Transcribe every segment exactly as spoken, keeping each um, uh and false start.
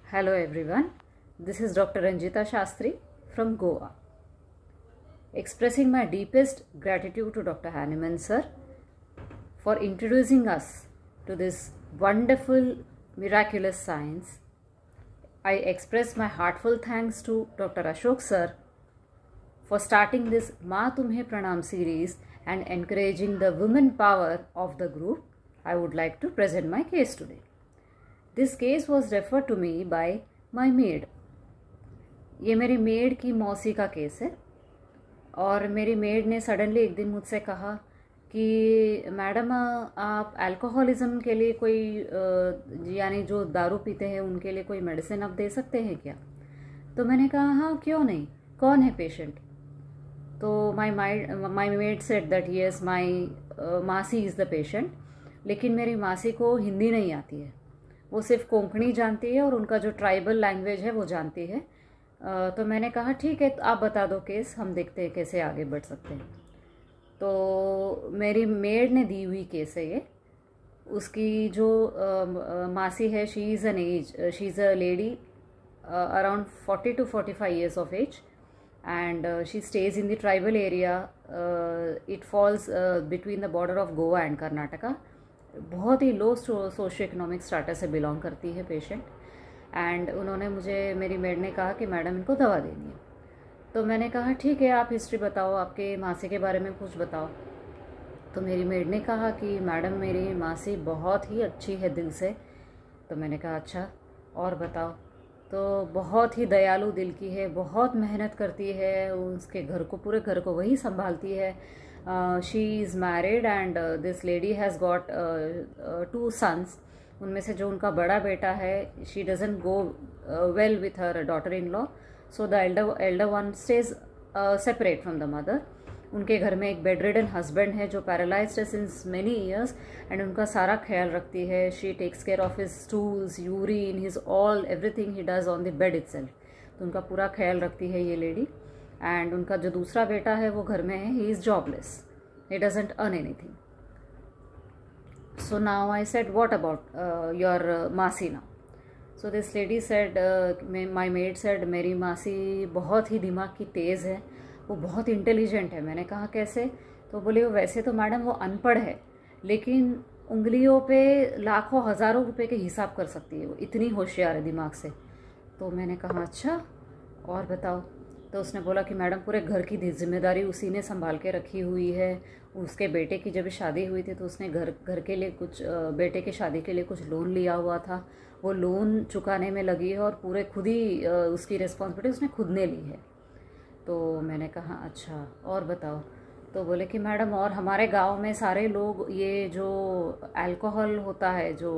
Hello everyone, this is Doctor Ranjita Shastri from Goa. Expressing my deepest gratitude to Doctor Hahnemann sir for introducing us to this wonderful miraculous science. I express my heartfelt thanks to Doctor Ashok sir for starting this Ma Tumhe Pranam series and encouraging the women power of the group. I would like to present my case today. This case was referred to me by my maid. ये मेरी made की मौसी का case है और मेरी made ने suddenly एक दिन मुझसे कहा कि मैडम आप अल्कोहलिज्म के लिए कोई यानी जो दारू पीते हैं उनके लिए कोई मेडिसिन आप दे सकते हैं क्या? तो मैंने कहा हाँ क्यों नहीं, कौन है पेशेंट? तो my my maid said that yes my मासी इज़ द पेशेंट, लेकिन मेरी मासी को हिंदी नहीं आती है, वो सिर्फ कोंकणी जानती है और उनका जो ट्राइबल लैंग्वेज है वो जानती है। तो मैंने कहा ठीक है, तो आप बता दो केस, हम देखते हैं कैसे आगे बढ़ सकते हैं। तो मेरी मेड ने दी हुई केस है ये। उसकी जो मासी है, she is an age she is a lady around forty two forty five years of age and uh, she stays in the tribal area. uh, it falls uh, between the border of Goa and Karnataka. बहुत ही low socio economic status से belong करती है patient. And उन्होंने मुझे, मेरी made ने कहा कि मैडम इनको दवा देनी है। तो मैंने कहा ठीक है, आप हिस्ट्री बताओ, आपके मासी के बारे में कुछ बताओ। तो मेरी मेड ने कहा कि मैडम मेरी मासी बहुत ही अच्छी है दिल से। तो मैंने कहा अच्छा और बताओ। तो बहुत ही दयालु दिल की है, बहुत मेहनत करती है, उसके घर को, पूरे घर को वही संभालती है। She is married and this lady has got two sons. उनमें से जो उनका बड़ा बेटा है, she doesn't go well with her daughter in law, so the elder elder one stays separate from the mother. उनके घर में एक बेड रिडन हस्बैंड है जो पैरालाइज्ड है सिंस मेनी ईयर्स एंड उनका सारा ख्याल रखती है। She takes care of his stools, urine, his all everything he does on the bed itself. तो उनका पूरा ख्याल रखती है ये लेडी। एंड उनका जो दूसरा बेटा है वो घर में है, he is jobless, he doesn't earn anything. So now I said what about your मासी now? So this lady said, my maid said, मेरी मासी बहुत ही दिमाग की तेज़ है, वो बहुत इंटेलिजेंट है। मैंने कहा कैसे? तो बोले वो वैसे तो मैडम वो अनपढ़ है, लेकिन उंगलियों पे लाखों हज़ारों रुपए के हिसाब कर सकती है, वो इतनी होशियार है दिमाग से। तो मैंने कहा अच्छा और बताओ। तो उसने बोला कि मैडम पूरे घर की जिम्मेदारी उसी ने संभाल के रखी हुई है। उसके बेटे की जब शादी हुई थी तो उसने घर घर के लिए कुछ, बेटे की शादी के लिए कुछ लोन लिया हुआ था, वो लोन चुकाने में लगी है और पूरे खुद ही उसकी रिस्पॉन्सिबिलिटी उसने खुद ने ली है। तो मैंने कहा अच्छा और बताओ। तो बोले कि मैडम और हमारे गांव में सारे लोग ये जो अल्कोहल होता है जो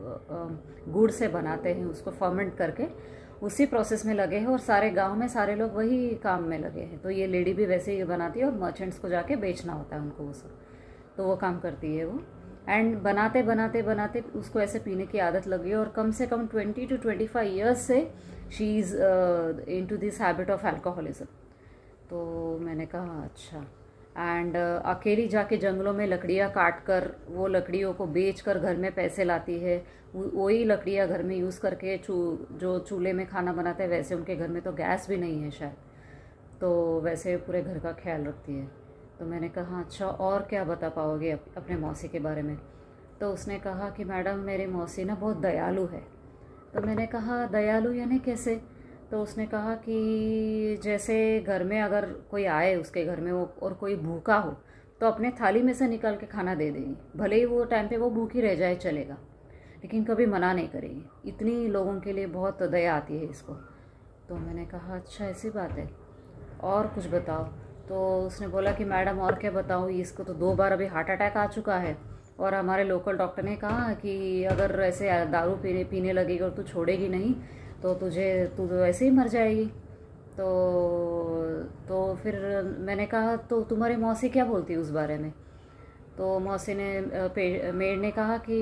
गुड़ से बनाते हैं उसको फर्मेंट करके उसी प्रोसेस में लगे हैं और सारे गांव में सारे लोग वही काम में लगे हैं। तो ये लेडी भी वैसे ही बनाती है और मर्चेंट्स को जाके बेचना होता है उनको वो सब, तो वो काम करती है वो। एंड बनाते बनाते बनाते उसको ऐसे पीने की आदत लगी और कम से कम twenty two twenty five years से she is into this habit of alcoholism. तो मैंने कहा अच्छा। एंड uh, अकेली जाके जंगलों में लकड़ियाँ काट कर वो लकड़ियों को बेच कर घर में पैसे लाती है। वही लकड़ियाँ घर में यूज़ करके चू जो चूल्हे में खाना बनाते हैं, वैसे उनके घर में तो गैस भी नहीं है शायद, तो वैसे पूरे घर का ख्याल रखती है। तो मैंने कहा अच्छा और क्या बता पाओगे अप, अपने मौसी के बारे में? तो उसने कहा कि मैडम मेरी मौसी ना बहुत दयालु है। तो मैंने कहा दयालु यानी कैसे? तो उसने कहा कि जैसे घर में अगर कोई आए उसके घर में वो और कोई भूखा हो तो अपने थाली में से निकाल के खाना दे देगी, भले ही वो टाइम पे वो भूखी रह जाए चलेगा, लेकिन कभी मना नहीं करेगी। इतनी लोगों के लिए बहुत दया आती है इसको। तो मैंने कहा अच्छा ऐसी बात है, और कुछ बताओ। तो उसने बोला कि मैडम और क्या बताऊँ, इसको तो दो बार अभी हार्ट अटैक आ चुका है और हमारे लोकल डॉक्टर ने कहा कि अगर ऐसे दारू पीने पीने लगेगी और तू छोड़ेगी नहीं तो तुझे तू तो ऐसे ही मर जाएगी। तो तो फिर मैंने कहा तो तुम्हारी मौसी क्या बोलती है उस बारे में? तो मौसी ने, मेड ने कहा कि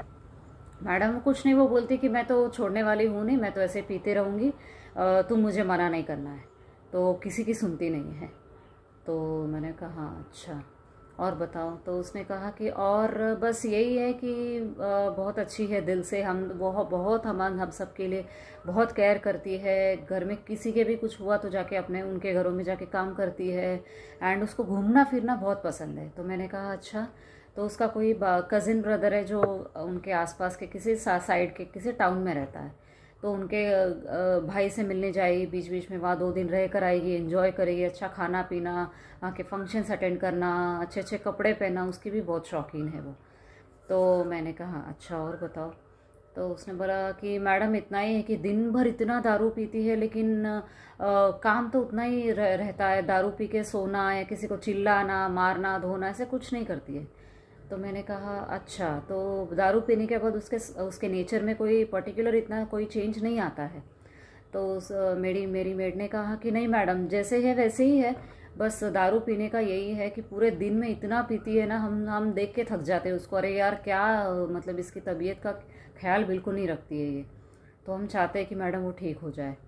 मैडम कुछ नहीं, वो बोलती कि मैं तो छोड़ने वाली हूँ नहीं, मैं तो ऐसे पीते रहूँगी, तुम मुझे मना नहीं करना है। तो किसी की सुनती नहीं है। तो मैंने कहा अच्छा और बताओ। तो उसने कहा कि और बस यही है कि बहुत अच्छी है दिल से, हम बहुत बहुत हम हम सब के लिए बहुत केयर करती है, घर में किसी के भी कुछ हुआ तो जाके अपने उनके घरों में जाके काम करती है, एंड उसको घूमना फिरना बहुत पसंद है। तो मैंने कहा अच्छा। तो उसका कोई कज़िन ब्रदर है जो उनके आसपास के किसी साइड के किसी टाउन में रहता है, तो उनके भाई से मिलने जाएगी, बीच बीच में वहाँ दो दिन रह कर आएगी, एंजॉय करेगी, अच्छा खाना पीना, वहाँ के फंक्शंस अटेंड करना, अच्छे अच्छे कपड़े पहनना, उसकी भी बहुत शौकीन है वो। तो मैंने कहा अच्छा और बताओ। तो उसने बोला कि मैडम इतना ही है कि दिन भर इतना दारू पीती है, लेकिन आ, काम तो उतना ही रह, रहता है, दारू पी के सोना या किसी को चिल्लाना मारना धोना ऐसे कुछ नहीं करती है। तो मैंने कहा अच्छा। तो दारू पीने के बाद उसके उसके नेचर में कोई पर्टिकुलर इतना कोई चेंज नहीं आता है। तो उस मेरी मेरी मेड ने कहा कि नहीं मैडम, जैसे है वैसे ही है, बस दारू पीने का यही है कि पूरे दिन में इतना पीती है ना, हम हम देख के थक जाते हैं उसको, अरे यार क्या मतलब इसकी तबीयत का ख्याल बिल्कुल नहीं रखती है ये, तो हम चाहते हैं कि मैडम वो ठीक हो जाए।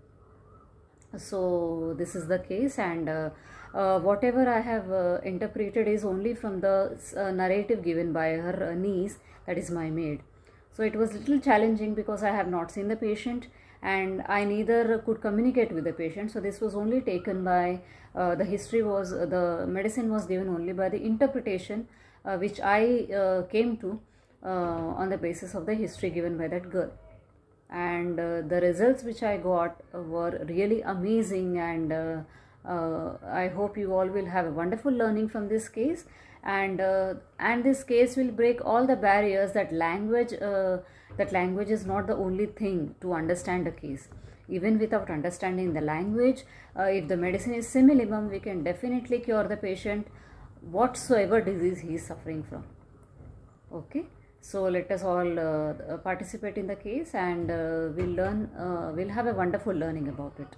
So this is the case, and uh, uh, whatever I have uh, interpreted is only from the uh, narrative given by her uh, niece, that is my maid. So it was little challenging because I have not seen the patient and I neither could communicate with the patient. So this was only taken by uh, the history was uh, the medicine was given only by the interpretation uh, which I uh, came to uh, on the basis of the history given by that girl. And uh, the results which I got uh, were really amazing, and uh, uh, I hope you all will have a wonderful learning from this case, and uh, and this case will break all the barriers that language uh, that language is not the only thing to understand a case. Even without understanding the language, uh, if the medicine is similimum, we can definitely cure the patient whatsoever disease he is suffering from. Okay. So let us all uh, participate in the case, and uh, we'll learn, uh, we'll have a wonderful learning about it.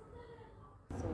So,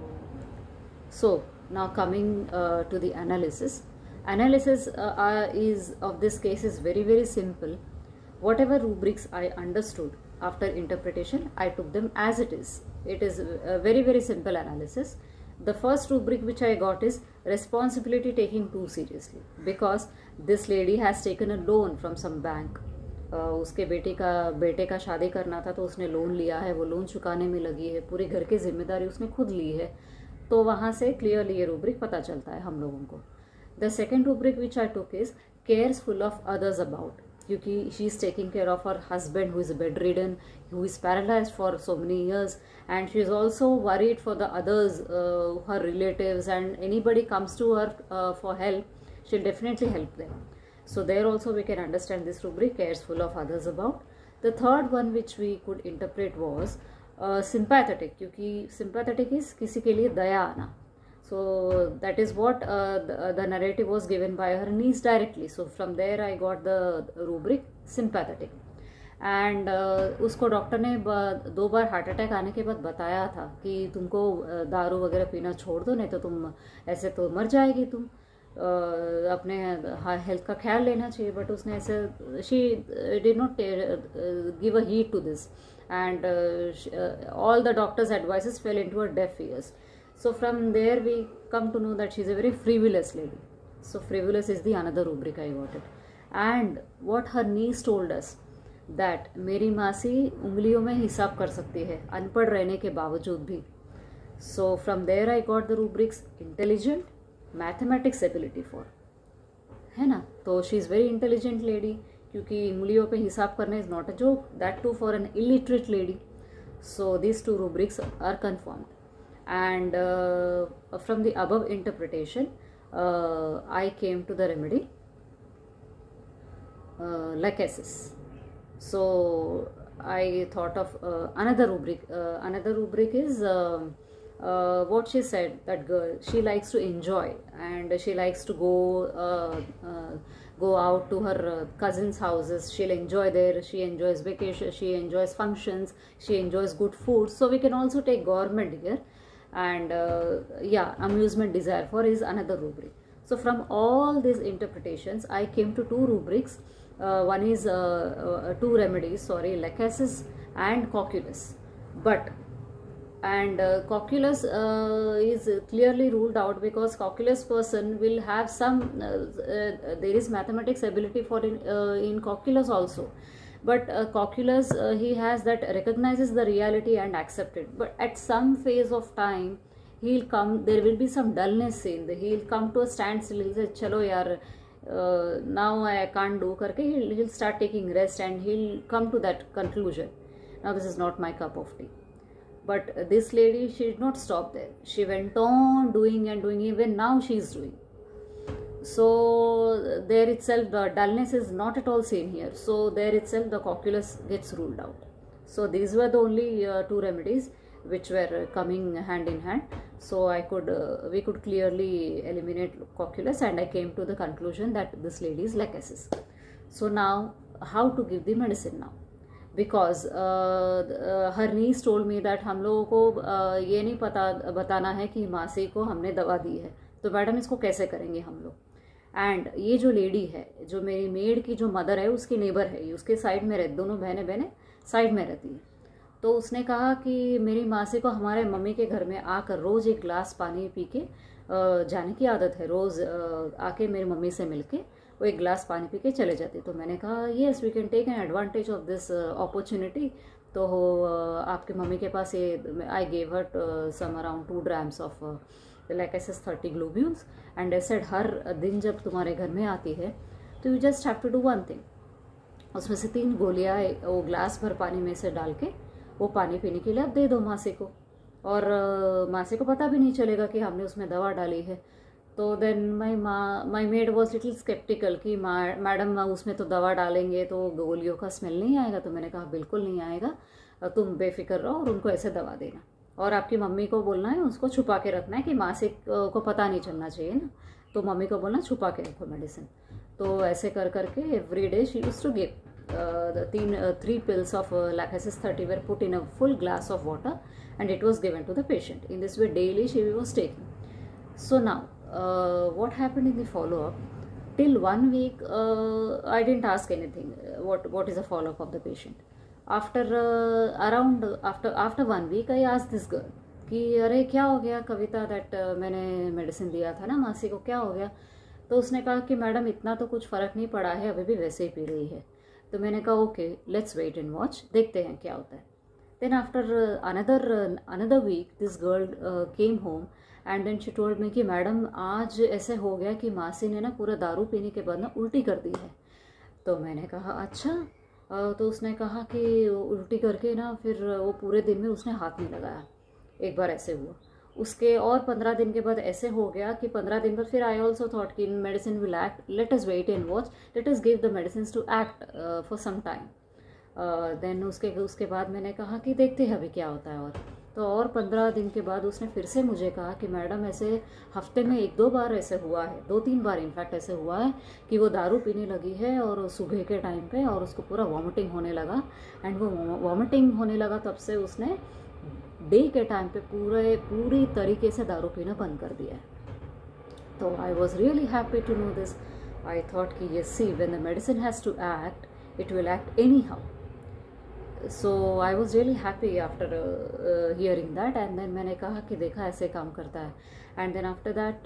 so now coming uh, to the analysis. Analysis uh, uh, is of this case is very very simple. Whatever rubrics I understood after interpretation, I took them as it is. It is a very very simple analysis. The first rubric which I got is responsibility taking too seriously, because this lady has taken a loan from some bank. uh, उसके बेटे का बेटे का शादी करना था तो उसने लोन लिया है, वो लोन चुकाने में लगी है, पूरे घर की जिम्मेदारी उसने खुद ली है। तो वहाँ से क्लियरली ये रूब्रिक पता चलता है हम लोगों को। The second rubric which I took is cares full of others about, क्योंकि she is taking care of her husband who is bedridden, who is paralyzed for so many years, and she is also worried for the others, uh, her relatives, and anybody comes to her uh, for help, she'll definitely help them. So there also we can understand this rubric, cares full of others about. The third one which we could interpret was uh, sympathetic, क्योंकि sympathetic is किसी के लिए दया आना. So that is what uh, the, the narrative was given by her niece directly. So from there I got the rubric sympathetic. And uh, उसको doctor ने दो बार heart attack आने के बाद बताया था कि तुमको दारू वगैरह पीना छोड़ दो, नहीं तो तुम ऐसे तो मर जाएगी, तुम uh, अपने हेल्थ का ख्याल लेना चाहिए। बट उसने ऐसे she did not give a heed to this, and all the doctors advices fell into a deaf ears. So from there we come to know that she is a very frivolous lady. So frivolous is the another rubric I got it. And what her niece told us, that मेरी मासी उंगलियों में हिसाब कर सकती है अनपढ़ रहने के बावजूद भी. So from there I got the rubrics intelligent, mathematics ability for, है ना. तो she is very intelligent lady, क्योंकि उंगलियों पे हिसाब करना is not a joke, that too for an illiterate lady. So these two rubrics are confirmed. And uh, from the above interpretation uh, I came to the remedy uh, lachesis. So I thought of uh, another rubric. Uh, another rubric is uh, uh, what she said, that girl, she likes to enjoy, and she likes to go uh, uh, go out to her uh, cousins' houses. She'll enjoy there. She enjoys vacation. She enjoys functions. She enjoys good food. So we can also take government here. And uh, yeah, amusement desire for is another rubric. So from all these interpretations I came to two rubrics. Uh, one is uh, uh, two remedies, sorry, lachesis and cocculus. But and uh, cocculus uh, is clearly ruled out because cocculus person will have some uh, uh, there is mathematics ability for in, uh, in cocculus also, but uh, cocculus uh, he has that recognizes the reality and accept it, but at some phase of time he'll come, there will be some dullness in the, he'll come to a standstill, he'll say chalo yaar uh, now I can't do karke, he'll, he'll start taking rest and he'll come to that conclusion, now this is not my cup of tea. But this lady, she did not stop there. She went on doing and doing, even now she is doing. So there itself the dullness is not at all seen here. So there itself the cocculus gets ruled out. So these were the only uh, two remedies which were coming hand in hand. So I could, uh, we could clearly eliminate cocculus, and I came to the conclusion that this lady is lachesis. So now how to give the medicine now? Because uh, uh, her niece told me that हम लोगों को uh, ये नहीं पता बताना है कि मासी को हमने दवा दी है, तो मैडम इसको कैसे करेंगे हम लोग. एंड ये जो लेडी है, जो मेरी मेड की जो मदर है, उसकी नेबर है, उसके साइड में रहती, दोनों बहनें बहनें साइड में रहती है. तो उसने कहा कि मेरी मासी को हमारे मम्मी के घर में आकर रोज़ एक गिलास पानी पी के जाने की आदत है, रोज़ आके मेरी मम्मी से मिलके वो एक गिलास पानी पी के चले जाते. तो मैंने कहा yes we can take an advantage of this opportunity. तो uh, आपकी मम्मी के पास ये, I gave her some around two grams of like S S thirty globules, and I said her दिन जब तुम्हारे घर में आती है तो you just have to do one thing, उसमें से तीन गोलियाँ वो ग्लास भर पानी में से डाल के वो पानी पीने के लिए आप दे दो मासी को, और uh, मासी को पता भी नहीं चलेगा कि हमने उसमें दवा डाली है. तो देन माई माँ my maid was little sceptical कि मैडम उसमें तो दवा डालेंगे तो गोलियों का स्मेल नहीं आएगा. तो मैंने कहा बिल्कुल नहीं आएगा, तुम बेफिक्र रहो और उनको ऐसे दवा देना, और आपकी मम्मी को बोलना है उसको छुपा के रखना है कि मासी को पता नहीं चलना चाहिए ना, तो मम्मी को बोलना छुपा के रखो मेडिसिन. तो ऐसे कर करके every day she used to give तीन three pills of Lachesis thirty were put in a full glass of water and it was given to the patient. In this way daily she was taking. So now Uh, what happened in the follow-up? Till one week, uh, I didn't ask anything. What what is the follow-up of the patient? After uh, around after after one week, I asked this girl कि अरे क्या हो गया Kavita, that uh, मैंने medicine दिया था ना मासी को, क्या हो गया? तो उसने कहा कि मैडम इतना तो कुछ फ़र्क नहीं पड़ा है, अभी भी वैसे ही पी रही है. तो मैंने कहा okay let's wait and watch, देखते हैं क्या होता है. Then after another another week this girl came home and then she told me कि मैडम आज ऐसे हो गया कि मासी ने ना पूरा दारू पीने के बाद ना उल्टी कर दी है. तो मैंने कहा अच्छा. तो उसने कहा कि उल्टी करके ना फिर वो पूरे दिन में उसने हाथ नहीं लगाया. एक बार ऐसे हुआ, उसके और पंद्रह दिन के बाद ऐसे हो गया कि पंद्रह दिन बाद फिर आई ऑल्सो थॉट कि medicine will act, let us wait and watch, let us give the medicine to act for some time. Then उसके उसके बाद मैंने कहा कि देखते हैं अभी क्या होता है. और तो और पंद्रह दिन के बाद उसने फिर से मुझे कहा कि मैडम ऐसे हफ्ते में एक दो बार ऐसे हुआ है, दो तीन बार इनफैक्ट ऐसे हुआ है कि वो दारू पीने लगी है और सुबह के टाइम पे, और उसको पूरा वॉमिटिंग होने लगा. एंड वो वॉमिटिंग होने लगा तब से उसने डे के टाइम पे पूरे पूरी तरीके से दारू पीना बंद कर दिया है. तो I was really happy to know this. I thought कि yes see when the medicine has to act it will act anyhow. So I was really happy after hearing that. And then मैंने कहा कि देखा ऐसे काम करता है. And then after that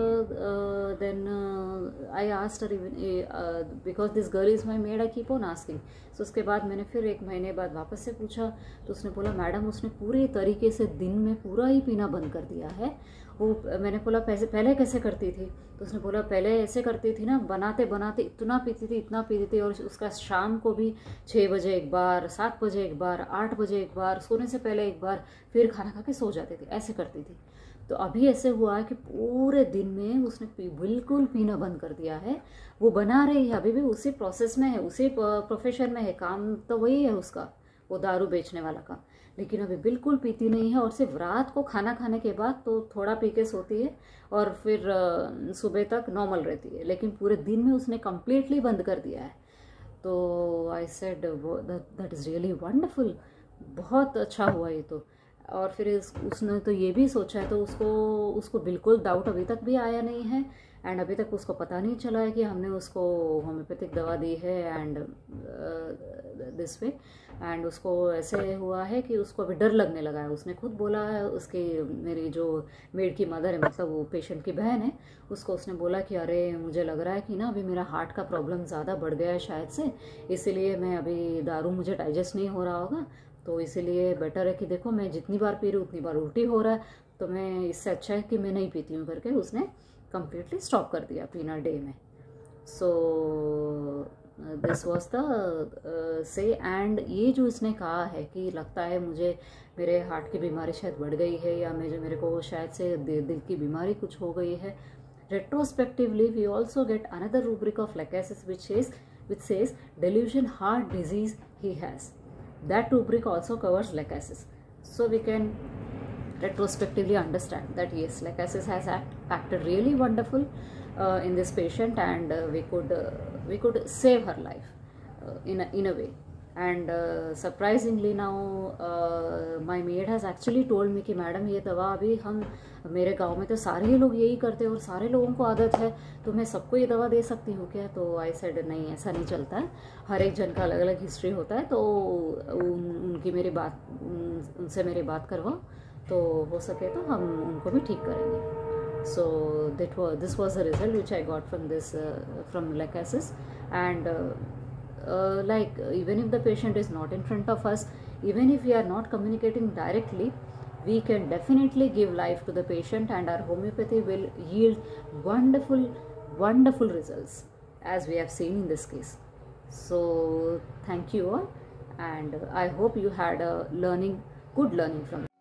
then I asked her, because this girl is my maid, I keep on asking. So उसके बाद मैंने फिर एक महीने बाद वापस से पूछा तो उसने बोला मैडम उसने पूरे तरीके से दिन में पूरा ही पीना बंद कर दिया है. वो मैंने बोला पैसे पहले कैसे करती थी? तो उसने बोला पहले ऐसे करती थी ना, बनाते बनाते इतना पीती थी इतना पीती थी, और उसका शाम को भी छः बजे एक बार, सात बजे एक बार, आठ बजे एक बार, सोने से पहले एक बार, फिर खाना खा के सो जाती थी, ऐसे करती थी. तो अभी ऐसे हुआ है कि पूरे दिन में उसने पी, बिल्कुल पीना बंद कर दिया है. वो बना रही है, अभी भी उसी प्रोसेस में है, उसी प्रोफेशन में है, काम तो वही है उसका, वो दारू बेचने वाला काम, लेकिन अभी बिल्कुल पीती नहीं है. और सिर्फ रात को खाना खाने के बाद तो थोड़ा पी के सोती है और फिर सुबह तक नॉर्मल रहती है, लेकिन पूरे दिन में उसने कम्प्लीटली बंद कर दिया है. तो I said that is really wonderful, बहुत अच्छा हुआ ये तो. और फिर उसने तो ये भी सोचा है, तो उसको उसको बिल्कुल डाउट अभी तक भी आया नहीं है एंड अभी तक उसको पता नहीं चला है कि हमने उसको होम्योपैथिक दवा दी है एंड दिस वे, एंड उसको ऐसे हुआ है कि उसको अभी डर लगने लगा है। उसने खुद बोला है, उसकी मेरी जो मेड की मदर है, मतलब वो पेशेंट की बहन है, उसको उसने बोला कि अरे मुझे लग रहा है कि ना अभी मेरा हार्ट का प्रॉब्लम ज़्यादा बढ़ गया है शायद से, इसीलिए मैं अभी दारू मुझे डाइजेस्ट नहीं हो रहा होगा, तो इसीलिए बेटर है कि देखो मैं जितनी बार पी रही हूँ उतनी बार उल्टी हो रहा है, तो मैं इससे अच्छा है कि मैं नहीं पीती हूँ करके उसने कम्प्लीटली स्टॉप कर दिया पीना डे में। So this was the say and ये जो इसने कहा है कि लगता है मुझे मेरे हार्ट की बीमारी शायद बढ़ गई है या मुझे मेरे को शायद से दिल की बीमारी कुछ हो गई है, retrospectively we also get another rubric of Lacasse which is which says delusion heart disease he has. That rubric also covers Lacasse, so we can retrospectively understand that yes, Lacasse has act, acted really wonderful uh, in this patient, and uh, we could uh, we could save her life uh, in a, in a way. And uh, surprisingly now uh, my maid has actually told me कि madam ये दवा अभी हम मेरे गांव में तो सारे ही लोग यही करते हैं और सारे लोगों को आदत है, तो मैं सबको ये दवा दे सकती हूँ क्या? तो आई सेड नहीं, ऐसा नहीं चलता है, हर एक जन का अलग अलग हिस्ट्री होता है, तो उन, उनकी मेरी बात उन, उनसे मेरी बात करवाओ, तो हो सके तो हम उनको भी ठीक करेंगे। So that was this was the result which I got from this from Lacasse, and uh, Uh, like uh, even if the patient is not in front of us, even if we are not communicating directly, we can definitely give life to the patient, and our homeopathy will yield wonderful wonderful results as we have seen in this case. So thank you all, and uh, I hope you had a learning good learning from